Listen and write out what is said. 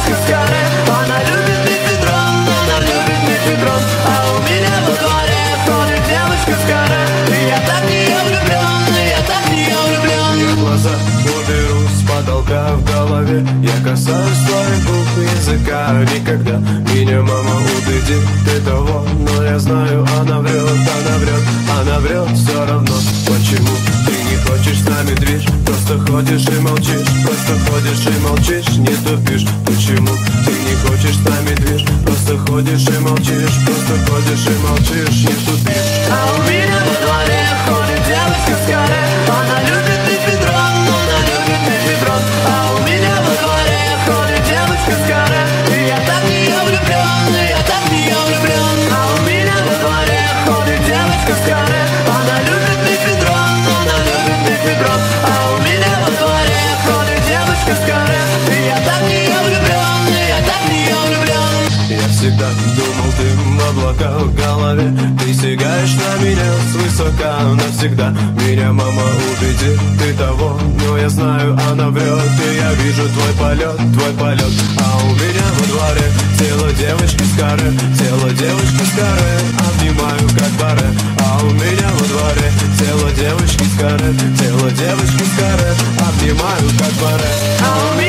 девочка с каре. Она любит мефедрон, она любит мефедрон. А у меня во дворе ходит девочка с каре. И я так в нее влюблен, и я так в нее влюблен. Я глаза уберу с потолка в голове. Я касаюсь твоих губ, языка. Никогда меня мама убедит ты того. Но я знаю, она врет, она врет, она врет все равно. Почему ты не хочешь с нами движ? Просто ходишь и молчишь, просто ходишь и молчишь, не тупишь. Почему ты не хочешь с нами движ? Просто ходишь и молчишь, просто ходишь и молчишь, не тупишь. А у меня во дворе ходит девочка с каре. Она любит мефедрон, она любит мефедрон. А у меня во дворе ходит девочка с каре. И я так в нее влюблен, и я так в нее влюблен. А у меня во дворе ходит девочка с каре. Она любит мефедрон, она любит мефедрон. А у меня во дворе ходит девочка с каре. И я так в нее влюблен, и я так в нее влюблен. Я всегда думал, ты облака в голове. Ты сигаешь на меня свысока навсегда. Меня мама убедит ты того. Но я знаю, она врет. И я вижу твой полет, твой полет. А у меня во дворе тело девочки с каре. Тело девочки с каре. Обнимаю как баре. А у меня во дворе тело девочки с каре. Тело девочки с каре. Обнимаю как баре. А у меня